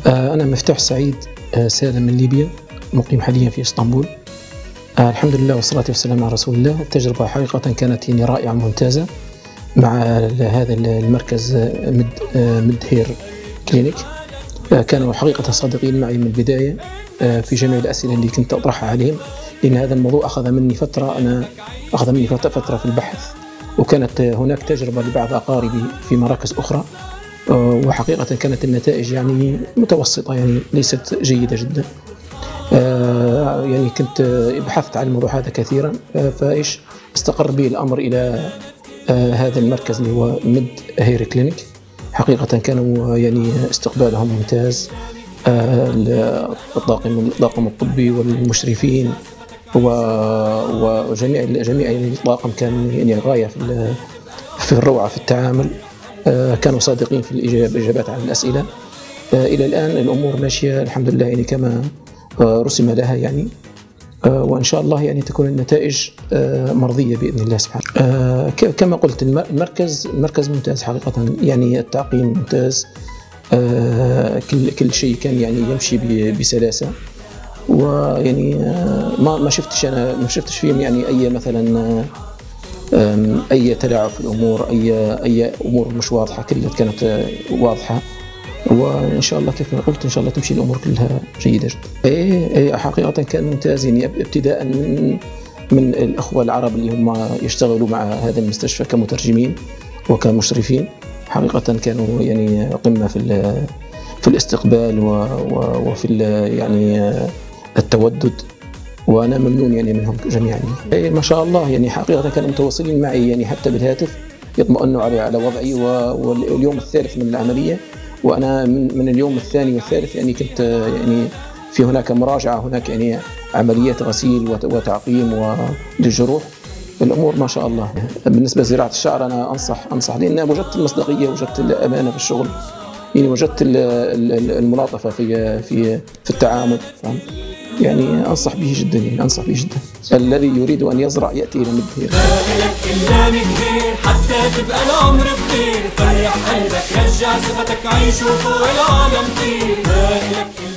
أنا مفتاح سعيد، سالم من ليبيا، مقيم حاليا في اسطنبول. الحمد لله والصلاة والسلام على رسول الله. التجربة حقيقة كانت يعني رائعة ممتازة مع هذا المركز مد هير كلينيك. كانوا حقيقة صادقين معي من البداية في جميع الأسئلة اللي كنت أطرحها عليهم، لأن هذا الموضوع أخذ مني فترة في البحث، وكانت هناك تجربة لبعض أقاربي في مراكز أخرى، وحقيقة كانت النتائج يعني متوسطة، يعني ليست جيدة جدا. يعني كنت بحثت عن الموضوع هذا كثيرا، فإيش استقر بي الأمر إلى هذا المركز اللي هو مد هير كلينيك. حقيقة كانوا يعني استقبالهم ممتاز، الطاقم الطبي والمشرفين وجميع يعني الطاقم كان يعني غاية في الروعة في التعامل. كانوا صادقين في الإجابات على الأسئلة. إلى الآن الأمور ماشية الحمد لله يعني كما رسم لها يعني، وإن شاء الله يعني تكون النتائج مرضية بإذن الله سبحانه. كما قلت المركز ممتاز حقيقة، يعني التعقيم ممتاز، كل شيء كان يعني يمشي بسلاسة، ويعني ما شفتش فيهم يعني أي مثلا أي تلاعب في الأمور، أي أمور مش واضحة، كلها كانت واضحة. وإن شاء الله كيف ما قلت إن شاء الله تمشي الأمور كلها جيدة جدا. إيه حقيقة كان ممتاز، يعني ابتداء من الأخوة العرب اللي هم يشتغلوا مع هذا المستشفى كمترجمين وكمشرفين. حقيقة كانوا يعني قمة في الاستقبال وفي يعني التودد، وأنا ممنون يعني منهم جميعا. ما شاء الله يعني حقيقة كانوا متواصلين معي يعني حتى بالهاتف، يطمئنوا على وضعي. واليوم الثالث من العملية، وأنا من اليوم الثاني والثالث يعني كنت يعني في هناك مراجعة، هناك يعني عمليات غسيل وتعقيم للجروح. الأمور ما شاء الله. بالنسبة لزراعة الشعر أنا أنصح لأن وجدت المصداقية، وجدت الأمانة في الشغل، يعني وجدت الملاطفة في التعامل، يعني أنصح به جدا، يعني أنصح به جدا. الذي يريد أن يزرع يأتي إلى مد هير. إلا مدهير حتى تبقى العمر بخير، فرح قلبك رجع ثقتك عيش وفوق العالم طير.